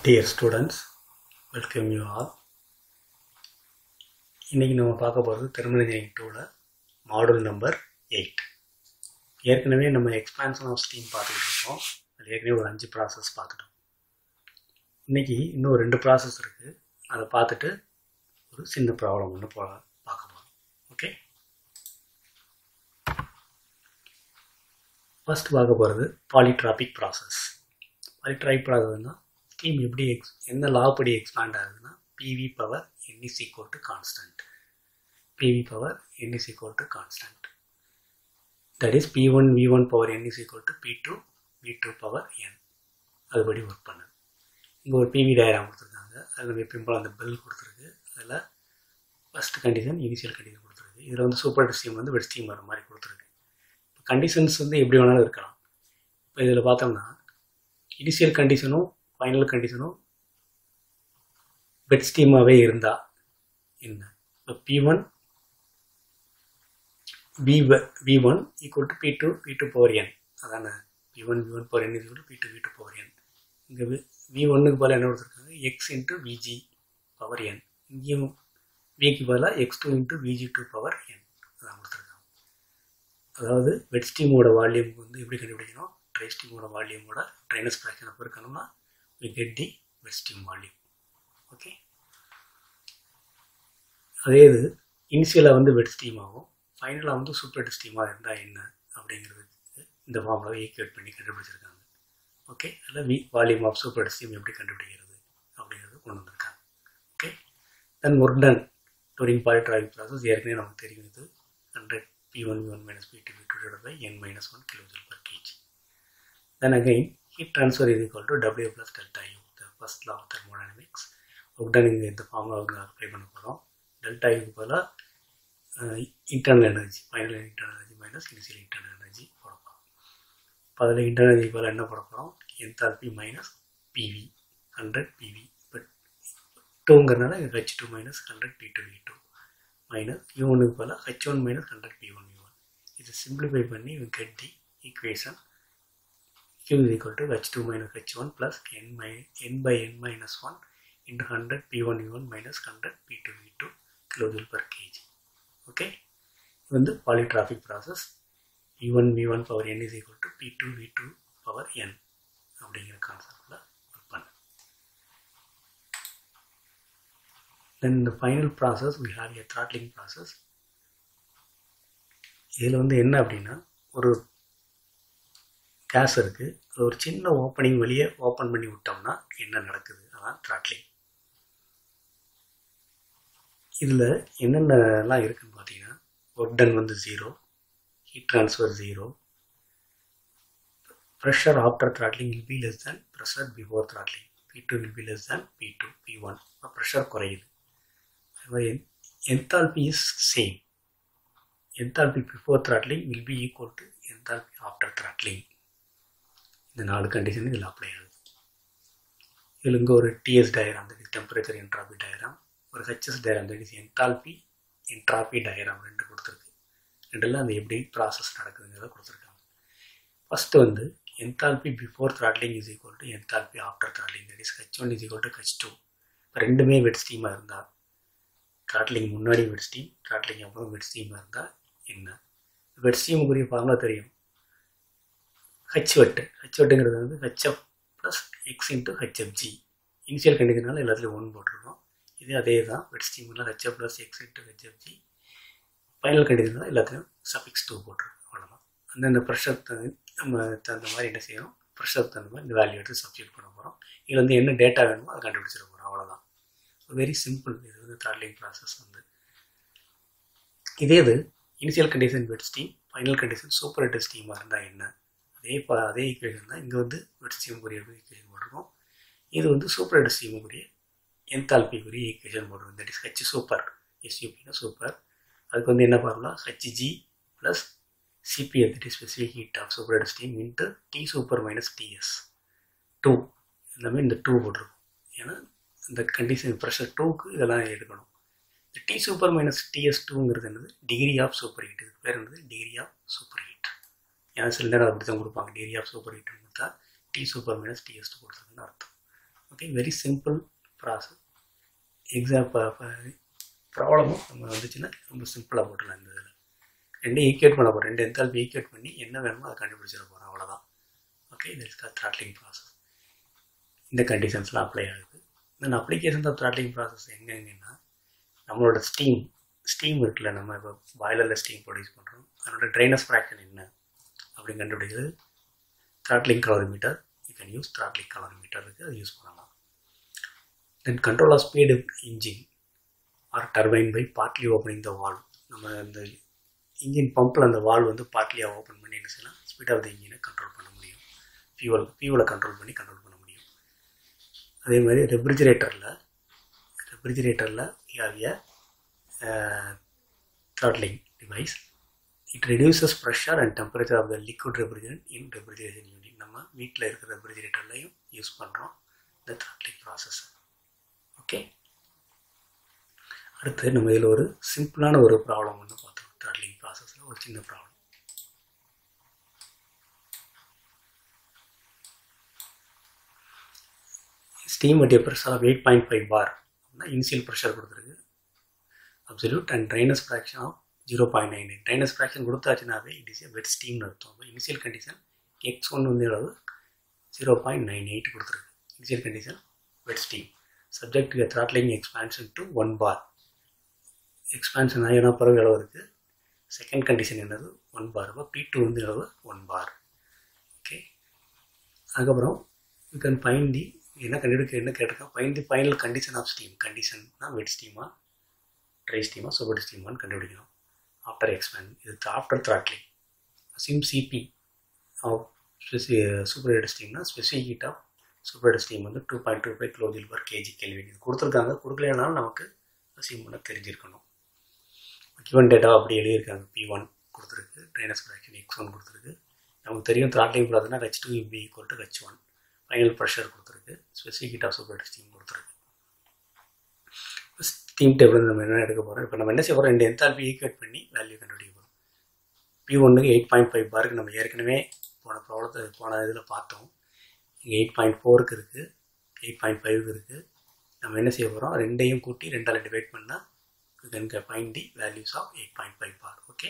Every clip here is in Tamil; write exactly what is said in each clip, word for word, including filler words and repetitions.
Dear students, welcome you all. இன்னைக்கு நம்ம பார்க்க போகிறது தெர்மல் இன்ஜினியரிங் டூவில் மாடல் நம்பர் எயிட். ஏற்கனவே நம்ம எக்ஸ்பான்ஷன் ஆஃப் ஸ்டீம் பார்த்துக்கிட்டு இருக்கோம். அது ஏற்கனவே ஒரு அஞ்சு ப்ராசஸ் பார்த்துட்டோம். இன்னைக்கு இன்னும் ரெண்டு ப்ராசஸ் இருக்குது. அதை பார்த்துட்டு ஒரு சின்ன ப்ராப்ளம் ஒன்று போ பார்க்க போகிறோம். ஓகே, ஃபர்ஸ்ட் பார்க்க போகிறது பாலிட்ராபிக் ப்ராசஸ். பாலிட்ராபிக் ப்ராசஸ்னால் ஸ்டீம் எப்படி எக்ஸ் எந்த லா படி எக்ஸ்பேண்ட் ஆகுதுன்னா PV power n is equal to constant. PV power n is equal to constant. That is P one V one power n is equal to P two V two power n. அதுபடி ஒர்க் பண்ணுது. இங்கே ஒரு பிவி டயக்ராம் கொடுத்துருக்காங்க. அதில் நம்ம எப்பயும் போல் அந்த பெல் கொடுத்துருக்கு. அதில் ஃபஸ்ட் கண்டிஷன் இனிஷியல் கண்டிஷன் கொடுத்துருக்கு. இதில் வந்து சூப்பர் ஸ்டீம் வந்து வெட் ஸ்டீம் வர மாதிரி கொடுத்துருக்கு. இப்போ கண்டிஷன்ஸ் வந்து எப்படி வேணாலும் இருக்கலாம். இப்போ இதில் பார்த்தோம்னா இனிஷியல் கண்டிஷனும் ஃபைனல் கண்டிஷனும் வெட் ஸ்டீமாகவே இருந்தால் என்ன, இப்போ P one V V one equal to P two V two power N, அதான P one V one power N equal to P two V two power N. இங்கே வி ஒன்னுக்கு பதிலாக என்ன கொடுத்துருக்காங்க, X into VG power N. இங்கேயும் விக்கு பதிலாக X two into VG two power N அதான் கொடுத்துருக்காங்க. அதாவது வெட் ஸ்டீமோட வால்யூம் வந்து எப்படி கண்டுபிடிக்கணும், ட்ரை ஸ்டீமோட வால்யூமோட ட்ரைனஸ் ஃப்ராக்ஷனை பெருக்கணும்னா we get the wet steam volume. Okay, அதே இது இனிஷியலாக வந்து வெட் ஸ்டீம் ஆகும், ஃபைனலாக வந்து சூப்பர் வெட் ஸ்டீமாக இருந்தால் என்ன அப்படிங்கிறதுக்கு இந்த ஃபார்முலாவை ஈக்குவேட் பண்ணி கண்டுபிடிச்சிருக்காங்க. ஓகே, அதில் V volume of super wet steam எப்படி கண்டுபிடிக்கிறது அப்படிங்கிறது கொண்டு வந்திருக்காங்க. Okay, then work done during polytropic process ஏற்கனவே நமக்கு தெரியும். இது hundred P one V one minus P two V two divided by N minus one kilo joule per KG. Then again, heat transfer is equal to W plus delta U, the first law of thermodynamics. Work done in the formula we apply பண்ண போறோம். delta U பதிலா internal energy, final internal energy minus initial internal energy போட போறோம். பதிலா internal energy பதிலா என்ன போட போறோம், enthalpy minus P V, one hundred P V. But டூங்கிறனால H two minus one hundred P two V two minus U one க்கு பதிலா H one minus one hundred P one V one. இதை simplify பண்ணி we get the equation Q is equal to H two minus H one plus n, n by n minus one into one hundred P one V one minus one hundred P two V two kilojoule per kg. Okay, இது வந்து polytropic process. P one V one power n is equal to P two V two power n அப்படிங்கிற கான்செப்ட்ல ஒர்க் பண்ணு. Then the final process we have a throttling process. இதில் வந்து என்ன அப்படின்னா, ஒரு கேஸ் இருக்குது, அது ஒரு சின்ன ஓப்பனிங் வெளியே ஓப்பன் பண்ணி விட்டோம்னா என்ன நடக்குது, அதான் த்ராட்லிங். இதில் என்னென்னலாம் இருக்குதுன்னு பார்த்தீங்கன்னா, ஒர்க் டன் வந்து zero, heat transfer zero, pressure after throttling will be less than pressure before throttling, P two will be less than P two P one, pressure குறையுது. அது மாதிரி enthalpy is same, enthalpy before throttling will be equal to enthalpy after throttling. இந்த நாலு கண்டிஷன் இதில் அப்ளை ஆகுது. இதில் இங்கே ஒரு TS diagram, that is temperature entropy diagram, ஒரு HS diagram, that is enthalpy entropy diagram ரெண்டு கொடுத்துருக்கு. ரெண்டில் அந்த எப்படி ப்ராசஸ் நடக்குதுங்கிறத கொடுத்துருக்காங்க. ஃபஸ்ட்டு வந்து enthalpy before throttling is equal to enthalpy after throttling, that is H one is equal to H two. இப்போ ரெண்டுமே வெட் ஸ்டீமாக இருந்தால், த்ராட்லிங் முன்னாடி வெட் ஸ்டீம், த்ராட்லிங் அப்புறம் வெட் ஸ்டீமாக இருந்தால் என்ன, வெட் ஸ்டீமுக்குரிய ஃபார்முலா தெரியும், ஹெச் வெட்டு. ஹெச் வெட்டுங்கிறது வந்து HF plus X into HFG. Initial கண்டிஷனால எல்லாத்துலேயும் ஒன்று போட்டிருக்கோம். இது அதே தான், வெட் ஸ்டீமில் HF plus X into HFG. Final கண்டிஷனால எல்லாத்துலேயும் சஃபிக்ஸ் டூ போட்டிருக்கோம். அவ்வளோதான். அந்தந்த ப்ரெஷர் நம்ம தகுந்த மாதிரி என்ன செய்யணும், ப்ரெஷருக்கு தகுந்த மாதிரி இந்த வேல்யூ எடுத்து சப்ஸ்டியூட் பண்ண போகிறோம். இதில் வந்து என்ன டேட்டா வேணுமோ அதை கண்டுபிடிச்சிட போகிறோம். அவ்வளோதான், வெரி சிம்பிள். இது வந்து த்ராட்லிங் ப்ராசஸ் வந்து. இதே இது initial condition wet steam, final condition super wet ஸ்டீமாக இருந்தால் என்ன, அதே பா அதே ஈக்குவேஷன் தான் இங்கே வந்து வெட் ஸ்டீமுக்குரிய ஈக்குவேஷன் போட்டிருக்கோம். இது வந்து சூப்பர் வெட் ஸ்டீமுக்குரிய என்தால்பிக்குரிய ஈக்குவேஷன் போட்டிருக்கோம். தட் இஸ் ஹெச் சூப்பர், எஸ்யூபினா சூப்பர். அதுக்கு வந்து என்ன பார்க்கலாம், HG plus CPF, that is specific heat of super wet steam into T super minus TS two. எல்லாமே இந்த டூ போட்டிருக்கோம். ஏன்னா இந்த கண்டிஷன் ப்ரெஷர் டூக்கு இதெல்லாம் எடுக்கணும். இந்த டி சூப்பர் மைனஸ் டிஎஸ் டூங்கிறது என்னது, டிகிரி ஆஃப் சூப்பர் ஹீட். இதுக்கு பேர் என்னது, டிகிரி ஆஃப் சூப்பர் ஹீட். ஏன்னா சில நேரம் அப்படி தான் கொடுப்பாங்க, டிகிரி ஆஃப் சூப்பர் ஹீட் கொடுத்தா T super minus TS two கொடுத்ததுன்னு அர்த்தம். Okay, very simple process. Exam ப்ராப்ளமும் நம்ம வந்துச்சுன்னா ரொம்ப சிம்பிளாக போட்டுடலாம். இந்த இதில் ரெண்டையும் ஈக்குவேட் பண்ண போகிறோம். ரெண்டு என்தால்பி ஈக்குவேட் பண்ணி என்ன வேணுமோ அதை கண்டுபிடிச்சிட போகிறோம், அவ்வளோதான். ஓகே, இது இஸ் த த்ராட்லிங் ப்ராசஸ். இந்த கண்டிஷன்ஸ்லாம் அப்ளை ஆகுது. Then application of throttling process எங்கெங்கன்னா, நம்மளோட ஸ்டீம் ஸ்டீம் இருக்குல்ல, நம்ம இப்போ பாய்லரில் ஸ்டீம் ப்ரொடியூஸ் பண்ணுறோம், அதனோட ட்ரைனஸ் ஃப்ராக்ஷன் என்ன அப்படின்னு கண்டுபிடிக்கிறது throttling calorimeter. You can use throttling calorimeter இருக்குது, அதை யூஸ் பண்ணலாம். Then control of speed engine or turbine by partly opening the valve. நம்ம அந்த இன்ஜின் பம்பில் அந்த வால்வ் வந்து பார்ட்லியாக ஓப்பன் பண்ணி என்ன செய்யலாம், ஸ்பீட் ஆஃப் த இன்ஜினை கண்ட்ரோல் பண்ண முடியும். ஃபியூவல் ஃபியூவலை கண்ட்ரோல் பண்ணி கண்ட்ரோல் பண்ண முடியும். அதே மாதிரி ரெஃப்ரிஜிரேட்டரில் ரெஃப்ரிஜிரேட்டரில் யாவிய throttling device. It reduces pressure and temperature of the liquid refrigerant in refrigeration unit. நம்ம வீட்டில் இருக்கிற ரெஃப்ரிஜிரேட்டர்லையும் யூஸ் பண்ணுறோம் இந்த த்ராட்லிங் ப்ராசஸ். ஓகே, அடுத்து நம்ம இதில் ஒரு சிம்பிளான ஒரு ப்ராப்ளம் ஒன்று பார்த்தோம். த்ராட்லிங் ப்ராசஸில் ஒரு சின்ன problem. Steam at a pressure of eight point five bar அப்படின்னா இனிஷியல் ப்ரெஷர் கொடுத்துருக்கு, absolute and dryness fraction of zero point nine nine. Dryness fraction கொடுத்தாச்சுனாவே இட் இஸ் ஏ வெட் ஸ்டீம்னு அர்த்தம். அப்போ இனிஷியல் கண்டிஷன் எக்ஸ் ஒன் வந்து அளவு ஜீரோ பாயிண்ட் நைன் எயிட் கொடுத்துருக்கு. Initial condition wet steam subject to throttling expansion to one bar. Expansion ஆகினா பிறகு அளவு இருக்குது. செகண்ட் கண்டிஷன் என்னது, ஒன் பார். அப்போ பி டூ வந்து அளவு ஒன் பார். ஓகே, அதுக்கப்புறம் யூ கேன் ஃபைண்ட் தி என்ன கண்டுபிடிக்க என்ன கேட்டிருக்கேன், find the final condition of steam. கண்டிஷன்னா வெட் ஸ்டீமா ட்ரை ஸ்டீமா சூப்பர் ஸ்டீமான்னு கண்டுபிடிக்கணும். ஆஃப்டர் எக்ஸ்பேண்ட் இது after throttling. Assume CP of ஸ்பெசி சூப்பர் ஸ்டீம்னா specific heat of super steam வந்து two point two five kilo joule per KG kelvin. இது கொடுத்துருக்காங்க, கொடுக்கலனாலும் நமக்கு அசியூம் பண்ண தெரிஞ்சிருக்கணும். கிவன் டேட்டா அப்படி எழுதியிருக்காங்க. பி ஒன் கொடுத்துருக்கு, ட்ரைனஸ் ஃப்ராக்ஷன் எக்ஸ் ஒன் கொடுத்துருக்கு. நமக்கு தெரியும் த்ராட்லிங் ப்ராசஸ்னா H two P equal to H one. Final pressure கொடுத்துருக்கு, specific heat of super steam கொடுத்துருக்கு. ஸ்டீம் டேபிள் நம்ம என்ன எடுக்க போகிறோம், இப்போ நம்ம என்ன செய்ய போகிறோம், ரெண்டு என்தால்பி ஈக்குவேட் பண்ணி வேல்யூ கண்டுபிடிக்க போகிறோம். பி ஒன்றுக்கு எயிட் பாயிண்ட் ஃபைவ் பாருக்கு நம்ம ஏற்கனவே போன ப்ராப்ளத்தை போன இதில் பார்த்தோம். இங்கே எயிட் பாயிண்ட் ஃபோருக்கு இருக்குது, எயிட் பாயிண்ட் ஃபைவ்க்கு இருக்குது. நம்ம என்ன செய்ய போகிறோம், ரெண்டையும் கூட்டி ரெண்டால் டிவைட் பண்ணால் then find the values of eight point five bar. Okay,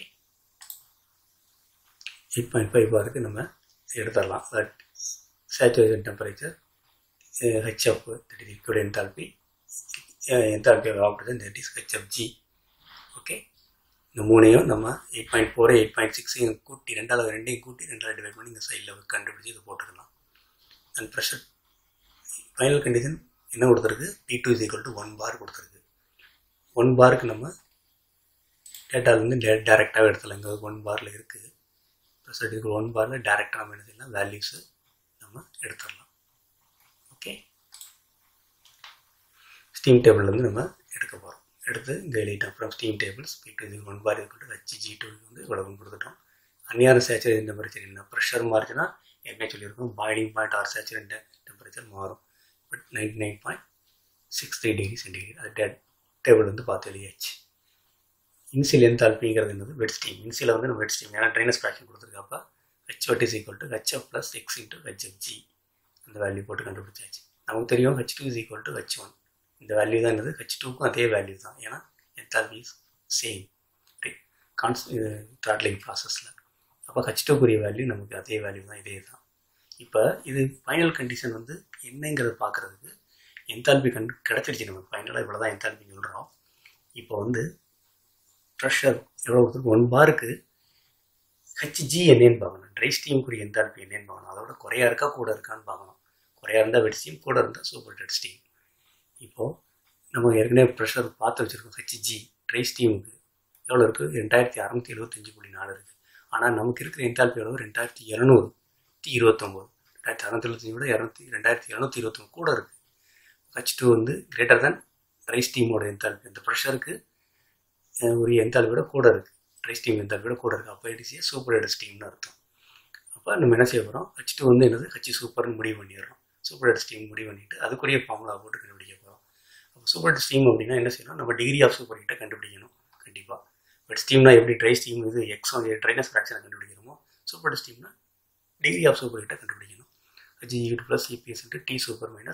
eight point five பாருக்கு நம்ம எடுத்துடலாம். But saturation temperature HF that is liquid enthalpy, enthalpy of operation that is HFG. Okay, இந்த மூணையும் நம்ம eight point four eight point சிக்ஸையும் கூட்டி ரெண்டாவது ரெண்டையும் கூட்டி ரெண்டாவது டிவைட் பண்ணி இந்த சைடில் கண்டுபிடிச்சி இதை போட்டுக்கலாம். அண்ட் ப்ரெஷர் ஃபைனல் கண்டிஷன் என்ன கொடுத்துருக்கு, P two is equal to one bar கொடுத்துருக்கு. ஒன் பாருக்கு நம்ம டேட்டாலேருந்து டே டேரெக்டாகவே எடுத்துடலாம். இங்கே ஒன் பாரில் இருக்குது ப்ரெஷர் இதுக்கு ஒன் பாரில் டேரெக்டாக நம்ம என்ன செய்யலாம், வேல்யூஸு நம்ம எடுத்துடலாம். ஓகே, ஸ்டீம் டேபிள்லேருந்து நம்ம எடுக்க போகிறோம். எடுத்து இங்கே எழுதிட்டோம். அப்புறம் ஸ்டீம் டேபிள்ஸ் பி டூ இது ஒன் பார் இருக்கட்டும், ஹெச் ஜி டூ வந்து இவ்வளவு கொடுத்துட்டோம். அந்நியார சேச்சுரேஷன் டெம்பரேச்சர் என்ன, ப்ரெஷர் மாறுச்சுன்னா ஏற்கனவே சொல்லியிருக்கோம் boiling point or saturation temperature மாறும். But ninety nine point six three degree centigrade. அது டே டேபிள் வந்து பார்த்து எழுதியாச்சு. இன்சியல் என்தால்பிங்கிறது என்னது, வெட் ஸ்டீம். இன்சியல் வந்து நம்ம வெட் ஸ்டீம் ஏன்னா ட்ரைனஸ் ஃப்ராக்ஷன் கொடுத்துருக்கப்ப H wet is equal to HF plus X into HFG அந்த வேல்யூ போட்டு கண்டுபிடிச்சாச்சு. நமக்கு தெரியும் H two is equal to H one. இந்த வேல்யூ தான் என்னது, ஹெச் டூக்கும் அதே வேல்யூ தான். ஏன்னா என்தால்பி இஸ் சேம் கான்ஸ் த்ராட்லிங் ப்ராசஸில். அப்போ ஹெச் டூக்குரிய வேல்யூ நமக்கு அதே வேல்யூ தான், இதே தான். இப்போ இது ஃபைனல் கண்டிஷன் வந்து என்னங்கிறது பார்க்குறதுக்கு என்தால்பி கண்டு கிடச்சிடுச்சு நமக்கு. ஃபைனலாக இவ்வளோ தான் என்தால்பி சொல்கிறோம். இப்போ வந்து ப்ரெஷர் எவ்வளோ கொடுத்துருக்கு, ஒன் பாருக்கு ஹெச்ஜி என்னன்னு பார்க்கணும். ட்ரை ஸ்டீமுக்குரிய என்தால்பி என்னன்னு பார்க்கணும். அதோட குறையா இருக்கா கூட இருக்கான்னு பார்க்கணும். குறையா இருந்தால் வெட் ஸ்டீம், கூட இருந்தால் சூப்பர் டெட் ஸ்டீம். இப்போது நம்ம ஏற்கனவே ப்ரெஷர் பார்த்து வச்சுருக்கோம். ஹெச்ஜி ட்ரை ஸ்டீமுக்கு எவ்வளோ இருக்குது, ரெண்டாயிரத்தி அறநூற்றி எழுபத்தஞ்சு புள்ளி நாலு இருக்குது. ஆனால் நமக்கு இருக்கிற என்தால்பி எவ்வளவு, ரெண்டாயிரத்தி இரநூறு இருபத்தொம்போது. ரெண்டாயிரத்தி அறநூற்றி எழுபத்தஞ்சு விட இரநூத்தி ரெண்டாயிரத்தி இரநூத்தி இருபத்தொன்று கூட இருக்குது. ஹெச் டூ வந்து கிரேட்டர் தேன் ட்ரை ஸ்டீமோட என்தால்பி. அந்த ப்ரெஷருக்கு ஒரு என்தால்பி விட கூட இருக்குது, ட்ரை ஸ்டீம் என்தால்பி விட கூட இருக்குது. அப்போ இட் இஸ் சூப்பர் ஹெட் ஸ்டீம்னு அர்த்தம். அப்போ நம்ம என்ன செய்ய போகிறோம், ஹெச் டூ வந்து என்னது ஹெச் சூப்பர்னு முடிவு பண்ணிடுறோம். சூப்பர் ஹெட் ஸ்டீம் முடிவு பண்ணிவிட்டு அதுக்குரிய ஃபார்முலா போட்டு கண்டுபிடிக்க போகிறோம். அப்போ சூப்பர் ஹெட் ஸ்டீம் அப்படின்னா என்ன செய்யணும், நம்ம டிகிரி ஆஃப் சூப்பர் ஹீட்டை கண்டுபிடிக்கணும் கண்டிப்பாக. பட் ஸ்டீம்னா எப்படி ட்ரை ஸ்டீம் இது எக்ஸ் ட்ரைனஸ் ஃப்ராக்ஷனை கண்டுபிடிக்கிறோமோ, சூப்பர் ஹெட் ஸ்டீம்னா டிகிரி ஆஃப் சூப்பர் ஹீட்டை கண்டுபிடிக்கணும். H heat plus CPS into T super minus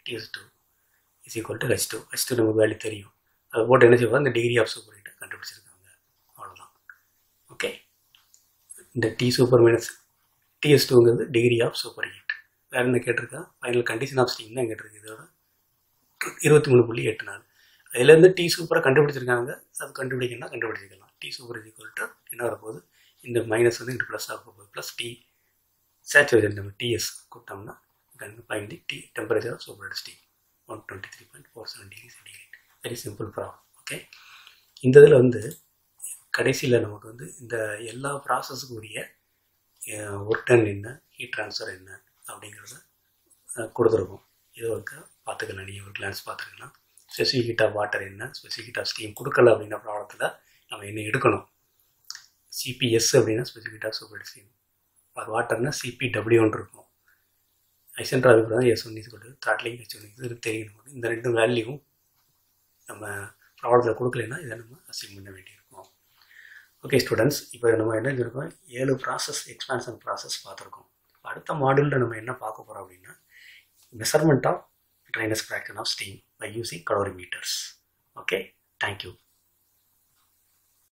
T S two is equal to H two. H two நமக்கு வேல்யூ தெரியும். அது போட்டு என்ன செய்வோம், இந்த டிகிரி ஆஃப் சூப்பர் ஹீட்டை கண்டுபிடிச்சிருக்காங்க. அவ்வளோதான். ஓகே, இந்த T super minus T S டூங்கிறது டிகிரி ஆஃப் சூப்பர் ஹீட். வேறு என்ன கேட்டிருக்கா, ஃபைனல் கண்டிஷன் ஆஃப் ஸ்டீம் தான் கேட்டிருக்கு. இதோட இருபத்தி மூணு புள்ளி எட்டு நாலு அதுலேருந்து T சூப்பரை கண்டுபிடிச்சிருக்காங்க. அது கண்டுபிடிக்கணும்னா கண்டுபிடிச்சிக்கலாம். T super is equal to என்ன வரப்போகுது, இந்த மைனஸ் வந்து இங்கே ப்ளஸ் ஆக போகுது. ப்ளஸ் டி சேச்சுரேஷன் நம்ம டிஎஸ் கொடுத்தோம்னா find the T temperature of super steam one twenty three point four seven degree centigrade. Very simple problem. Okay, இந்த இதில் வந்து கடைசியில் நமக்கு வந்து இந்த எல்லா ப்ராசஸுக்கு உரிய ஒர்க் டன் என்ன, ஹீட் ட்ரான்ஸ்ஃபர் என்ன அப்படிங்கிறத கொடுத்துருக்கோம். இது ஒரு பார்த்துக்கலாம், நீங்கள் ஒரு கிளான்ஸ் பார்த்துக்கலாம். ஸ்பெசிஃபிக் ஹீட் ஆஃப் வாட்டர் என்ன, ஸ்பெசிஃபிக் ஹீட் ஆஃப் ஸ்டீம் கொடுக்கல அப்படின்ற ப்ராப்ளத்தில் நம்ம என்ன எடுக்கணும். சிபிஎஸ் அப்படின்னா specific heat of super steam, for வாட்டர்னா சிபிடபிள்யூன்னு இருக்கும். ஐசென்ட்ராபிக் தான் எஸ் ஒன் இஸ் கொண்டு த்ராட்லிங் ஹெச் ஒன் இது தெரியணும். இந்த ரெண்டு வேல்யூவும் நம்ம ப்ராப்ளத்தில் கொடுக்கலைன்னா இதை நம்ம அசீவ் பண்ண வேண்டியிருக்கும். ஓகே ஸ்டூடெண்ட்ஸ், இப்போ நம்ம என்ன இருக்கோம், ஏழு ப்ராசஸ் எக்ஸ்பான்ஷன் ப்ராசஸ் பார்த்துருக்கோம். அடுத்த மாடியூலில் நம்ம என்ன பார்க்க போகிறோம் அப்படின்னா, measurement of dryness fraction of steam by using calorimeters. Okay, thank you.